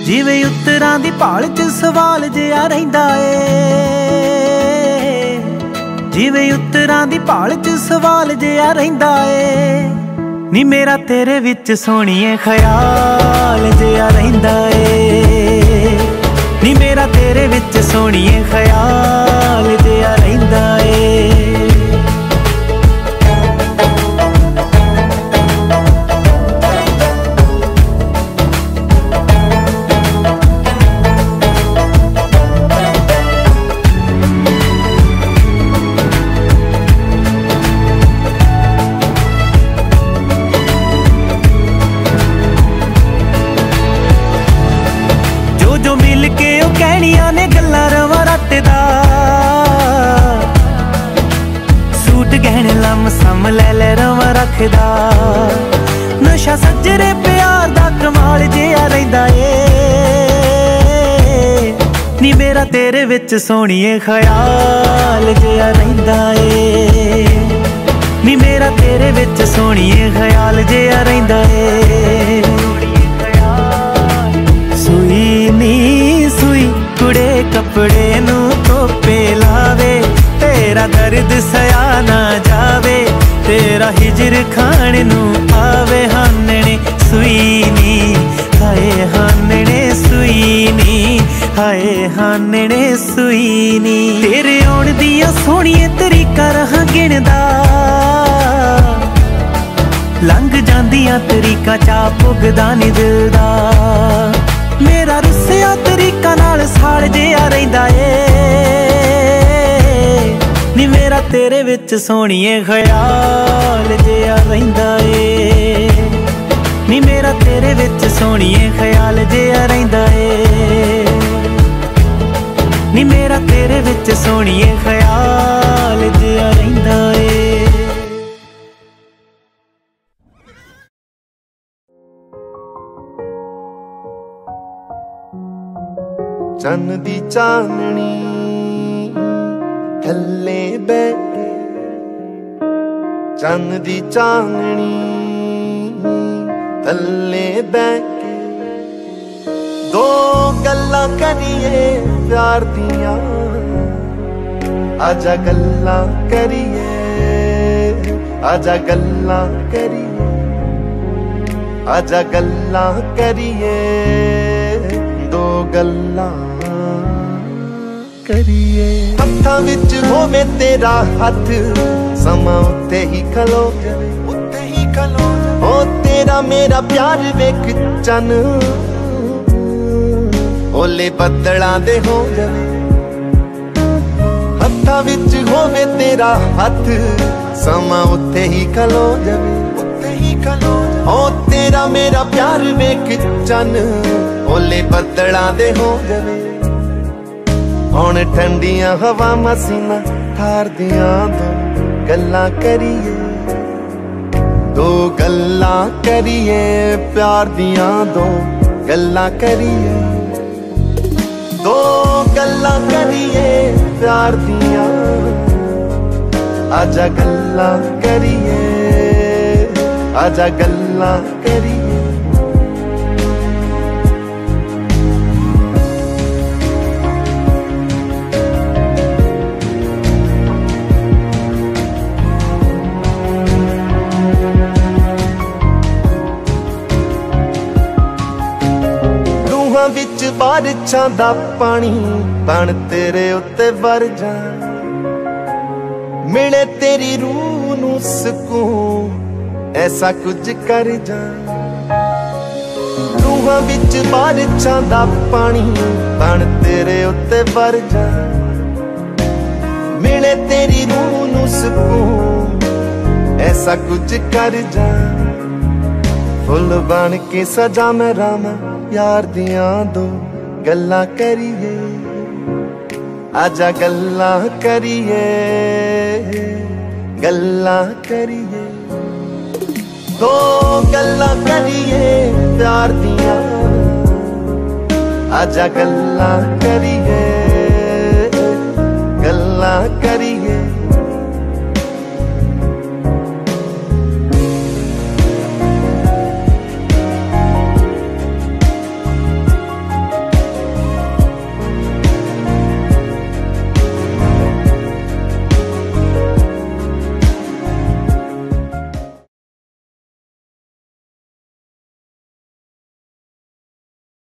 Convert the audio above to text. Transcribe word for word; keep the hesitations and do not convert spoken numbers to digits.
जिवें उत्तरां दी भाल च सवाल जिहा रहिंदा ए, जिवें उत्तरां दी भाल च सवाल जिहा रहिंदा ए। नी मेरा तेरे विच सोहणीए ख्याल जिहा रहिंदा ए, नी मेरा तेरे विच सोहणीए ख्याल जिहा रहिंदा ए। जो मिल के ओ कहनियां ने गल्लां रवा रटदा, सूट गहने लम सम लै लै रवा रखदा। नशा सज्जरे प्यार दा कमाल जिहा रहिंदा ए, नी मेरा तेरे विच सोहणीए ख्याल जिहा रहिंदा ए, नी मेरा तेरे विच सोहणीए ख्याल जिहा रहिंदा ए। सुई नी सुई कुड़े कपड़े नू धोपे लावे, तेरा दर्द सया ना जावे, तेरा हिजर खाने नू आवे। हानने सुई नी हाय हानने सुई नी हाय हानने सुई नी। तेरे आउण दियां सोहणियां तरीकां रहां गिणदा, लंघ जांदियां तरीकां चा पुगदा नी दिल दा। मेरा रुसिया तरीका नाल साड़ जिहा रहिंदा ए, नी मेरा तेरे विच सोहणीए ख्याल जिहा रहिंदा ए, नी मेरा तेरे विच सोहणीए ख्याल जिहा रहिंदा ए, नी मेरा तेरे विच सोहणीए ख्याल जिहा रहिंदा ए। चन्न दी चांदनी थल्ले बैठे, चन्न दी चांदनी थल्ले बैठे, दो गल्लां करिए प्यार दियां, आजा गल्लां करिए, आजा गल्लां करिए, आजा गल्लां करिए, दो गल्लां करिए। हत्थां विच होवे तेरा हथ, समा उत्ते ही खलो जावे, उत्ते ही खलो जावे। ओ तेरा मेरा प्यार वेख चन, ओले बदलां दे हो जावे। हत्थां विच होवे तेरा हथ, समा उत्ते ही खलो जावे, उत्ते ही खलो जावे। ओ तेरा मेरा प्यार वेख चन, ओले बदलां दे हो जावे। हुण ठंडियां हवा मसीना ठार दियां, दो गल्लां करिए, दो गल्लां करिए, प्यार दियां दो गल्लां करिए, दो गल्लां करिए प्यार दियां, आजा गल्लां करिए, आजा गल्लां करिए। विच बारिशां दा पानी बन तेरे उत्ते वर जा, मिले तेरी रूह नू सुकून, ऐसा कुछ कर जा। रूहां विच बारिशां दा पानी बन तेरे उत्ते वर जा, मिले तेरी रूह नू सुकून, ऐसा कुछ कर जा। फुल बन के सजा मैं रामा यार दियां, दो गल्लां करिए, आजा गल्लां करिए, गल्लां करिए, दो गल्लां करिए प्यार दियां, आजा गल्लां करिए, गल्लां करिए।